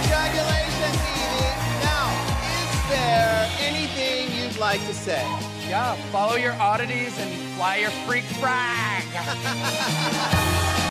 Congratulations, Yvie. Now, is there anything you'd like to say? Yeah, follow your oddities and fly your freak frag.